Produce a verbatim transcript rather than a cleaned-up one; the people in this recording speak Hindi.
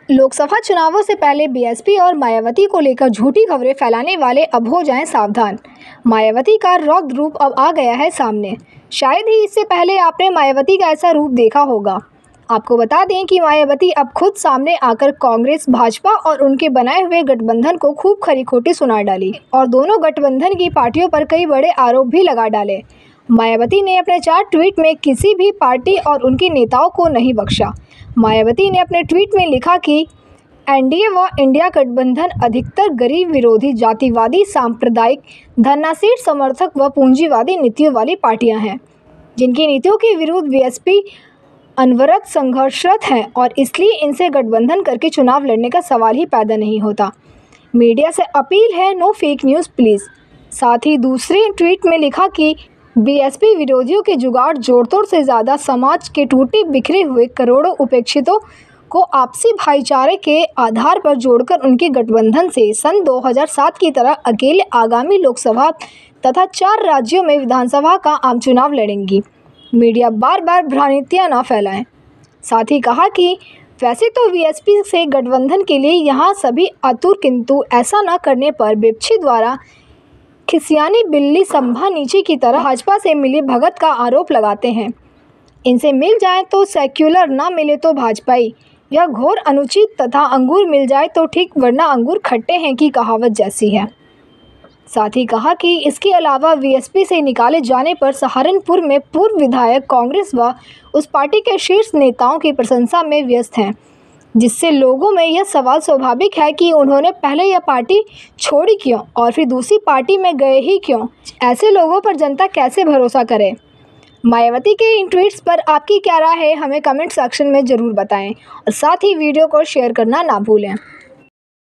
लोकसभा चुनावों से पहले बीएसपी और मायावती को लेकर झूठी खबरें फैलाने वाले अब हो जाएं सावधान। मायावती का रौद्र रूप अब आ गया है सामने। शायद ही इससे पहले आपने मायावती का ऐसा रूप देखा होगा। आपको बता दें कि मायावती अब खुद सामने आकर कांग्रेस, भाजपा और उनके बनाए हुए गठबंधन को खूब खरी खोटी सुना डाली और दोनों गठबंधन की पार्टियों पर कई बड़े आरोप भी लगा डाले। मायावती ने अपने चार ट्वीट में किसी भी पार्टी और उनके नेताओं को नहीं बख्शा। मायावती ने अपने ट्वीट में लिखा कि एनडीए व इंडिया गठबंधन अधिकतर गरीब विरोधी, जातिवादी, सांप्रदायिक, धनासीर समर्थक व पूंजीवादी नीतियों वाली पार्टियां हैं, जिनकी नीतियों के विरुद्ध बीएसपी अनवरत संघर्षरत है और इसलिए इनसे गठबंधन करके चुनाव लड़ने का सवाल ही पैदा नहीं होता। मीडिया से अपील है, नो फेक न्यूज़ प्लीज़। साथ ही दूसरे ट्वीट में लिखा कि बीएसपी विरोधियों के जुगाड़ जोड़-तोड़ से ज़्यादा समाज के टूटे बिखरे हुए करोड़ों उपेक्षितों को आपसी भाईचारे के आधार पर जोड़कर उनके गठबंधन से सन दो हज़ार सात की तरह अकेले आगामी लोकसभा तथा चार राज्यों में विधानसभा का आम चुनाव लड़ेंगी। मीडिया बार बार भ्रांतियां न फैलाएं। साथ ही कहा कि वैसे तो बीएसपी से गठबंधन के लिए यहाँ सभी आतुर, किंतु ऐसा न करने पर विपक्षी द्वारा खिसियानी बिल्ली संभा नीचे की तरह भाजपा से मिली भगत का आरोप लगाते हैं। इनसे मिल जाए तो सेक्युलर, ना मिले तो भाजपाई। यह घोर अनुचित तथा अंगूर मिल जाए तो ठीक, वरना अंगूर खट्टे हैं की कहावत जैसी है। साथ ही कहा कि इसके अलावा बीएसपी से निकाले जाने पर सहारनपुर में पूर्व विधायक कांग्रेस व उस पार्टी के शीर्ष नेताओं की प्रशंसा में व्यस्त हैं, जिससे लोगों में यह सवाल स्वाभाविक है कि उन्होंने पहले यह पार्टी छोड़ी क्यों और फिर दूसरी पार्टी में गए ही क्यों। ऐसे लोगों पर जनता कैसे भरोसा करे। मायावती के इन ट्वीट्स पर आपकी क्या राय है, हमें कमेंट सेक्शन में ज़रूर बताएं और साथ ही वीडियो को शेयर करना ना भूलें।